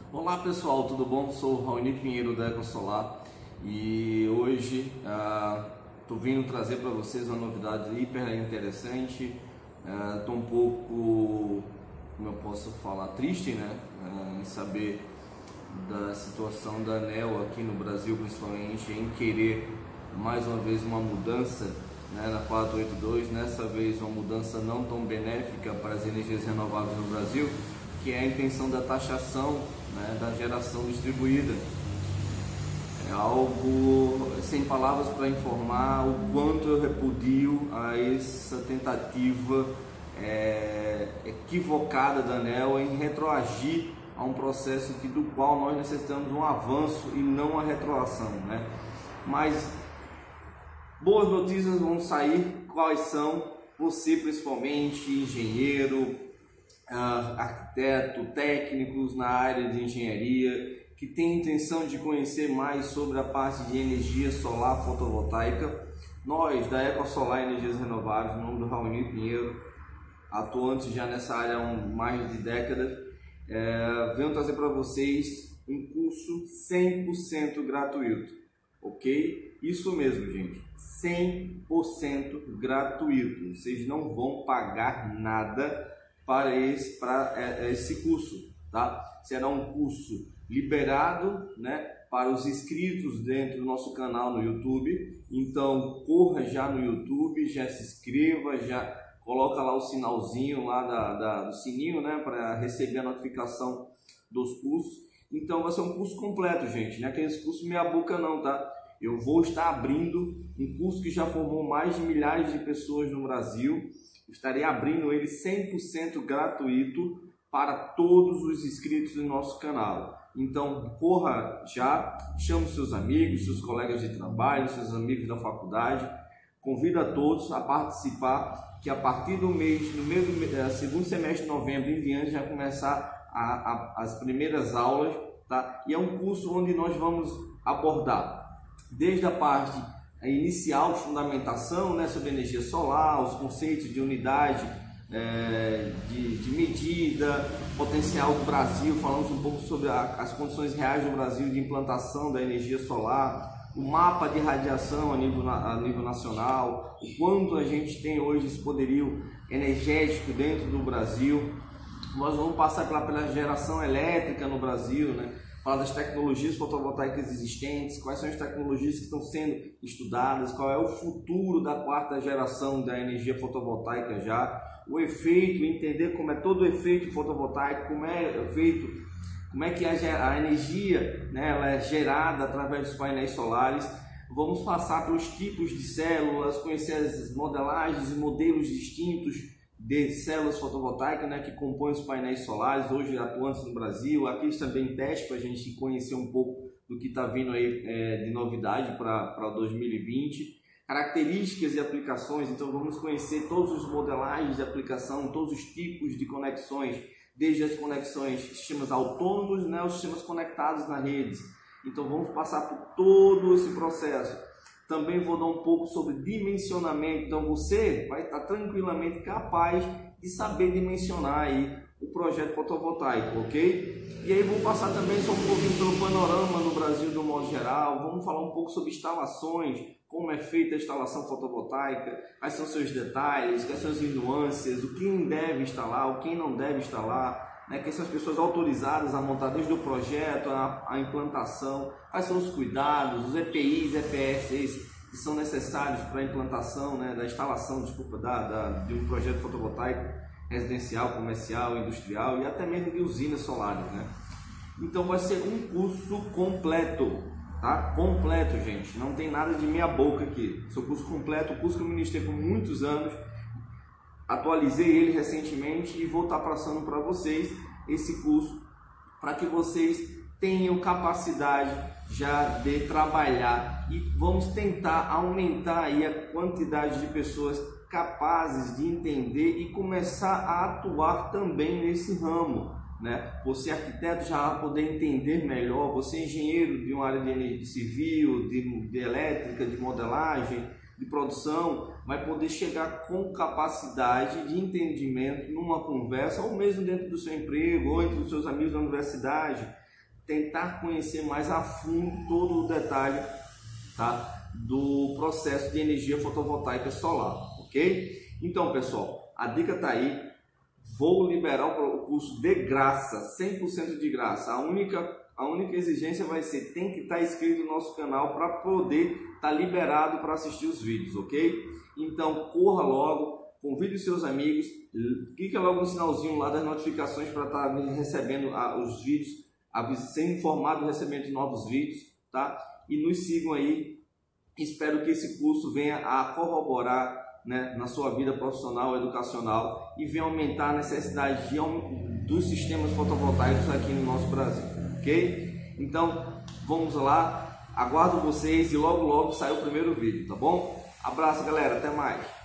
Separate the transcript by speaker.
Speaker 1: Olá pessoal, tudo bom? Sou o Raoni Pinheiro da Ecosolar e hoje estou vindo trazer para vocês uma novidade hiper interessante. Estou um pouco, como eu posso falar, triste, né? Em saber da situação da ANEEL aqui no Brasil, principalmente em querer mais uma vez uma mudança, né, na 482, dessa vez uma mudança não tão benéfica para as energias renováveis no Brasil, que é a intenção da taxação, né, da geração distribuída. É algo sem palavras para informar o quanto eu repudio a essa tentativa equivocada da ANEEL em retroagir a um processo do qual nós necessitamos um avanço e não uma retroação, né? Mas boas notícias vão sair. Quais são? Você, principalmente, engenheiro, arquiteto, técnicos na área de engenharia, que tem intenção de conhecer mais sobre a parte de energia solar fotovoltaica. Nós, da Ecosolar Energias Renováveis, no nome do Raoni Pinheiro, atuantes já nessa área há mais de décadas, venho trazer para vocês um curso 100% gratuito, ok? Isso mesmo, gente, 100% gratuito. Vocês não vão pagar nada para esse curso, tá? Será um curso liberado, né, para os inscritos dentro do nosso canal no YouTube. Então corra já no YouTube, já se inscreva, já coloca lá o sinalzinho lá do sininho, né, para receber a notificação dos cursos. Então vai ser um curso completo, gente, não é aquele curso meia boca não, tá? Eu vou estar abrindo um curso que já formou mais de milhares de pessoas no Brasil. Estarei abrindo ele 100% gratuito para todos os inscritos do nosso canal. Então corra já, chame seus amigos, seus colegas de trabalho, seus amigos da faculdade. Convido a todos a participar, que a partir do mês, no meio do segundo semestre de novembro em diante, já começar as primeiras aulas, tá? E é um curso onde nós vamos abordar desde a parte inicial, fundamentação, né, sobre energia solar, os conceitos de unidade de medida, potencial do Brasil, falamos um pouco sobre as condições reais do Brasil de implantação da energia solar, o mapa de radiação a nível nacional, o quanto a gente tem hoje esse poderio energético dentro do Brasil. Nós vamos passar pela geração elétrica no Brasil, né? Falar das tecnologias fotovoltaicas existentes, quais são as tecnologias que estão sendo estudadas, qual é o futuro da quarta geração da energia fotovoltaica já, o efeito, entender como é todo o efeito fotovoltaico, como é que a energia, né, ela é gerada através dos painéis solares. Vamos passar pelos tipos de células, conhecer as modelagens e modelos distintos de células fotovoltaicas, né, que compõem os painéis solares, hoje atuantes no Brasil. Aqui também teste para a gente conhecer um pouco do que está vindo aí de novidade para 2020. Características e aplicações, então vamos conhecer todos os modelagens de aplicação, todos os tipos de conexões, desde as conexões, sistemas autônomos, né, os sistemas conectados na rede. Então vamos passar por todo esse processo. Também vou dar um pouco sobre dimensionamento, então você vai estar tranquilamente capaz de saber dimensionar aí o projeto fotovoltaico, ok? E aí vou passar também só um pouquinho pelo panorama no Brasil de um modo geral, vamos falar um pouco sobre instalações, como é feita a instalação fotovoltaica, quais são seus detalhes, quais são as nuances, o que deve instalar, o que não deve instalar, né, quem são as pessoas autorizadas a montar desde o projeto, a implantação, quais são os cuidados, os EPIs, EPS que são necessários para a implantação, né, da instalação, de um projeto fotovoltaico residencial, comercial, industrial e até mesmo de usinas solares, né? Então vai ser um curso completo, tá? Completo, gente, não tem nada de meia boca aqui. Seu curso completo, o curso que eu ministrei por muitos anos. Atualizei ele recentemente e vou estar passando para vocês esse curso para que vocês tenham capacidade já de trabalhar e vamos tentar aumentar aí a quantidade de pessoas capazes de entender e começar a atuar também nesse ramo, né? Você arquiteto já vai poder entender melhor, você engenheiro de uma área de energia civil, de elétrica, de modelagem, de produção, vai poder chegar com capacidade de entendimento numa conversa, ou mesmo dentro do seu emprego, ou entre os seus amigos da universidade, tentar conhecer mais a fundo todo o detalhe, tá, do processo de energia fotovoltaica solar, ok? Então, pessoal, a dica tá aí. Vou liberar o curso de graça, 100% de graça. A única exigência vai ser, tem que estar inscrito no nosso canal para poder estar liberado para assistir os vídeos, ok? Então, corra logo, convide os seus amigos, clica logo no sinalzinho lá das notificações para estar recebendo os vídeos, ser informado do recebimento de novos vídeos, tá? E nos sigam aí. Espero que esse curso venha a corroborar, né, na sua vida profissional, educacional, e venha aumentar a necessidade dos sistemas fotovoltaicos aqui no nosso Brasil, ok? Então, vamos lá, aguardo vocês e logo sai o primeiro vídeo, tá bom? Abraço, galera, até mais!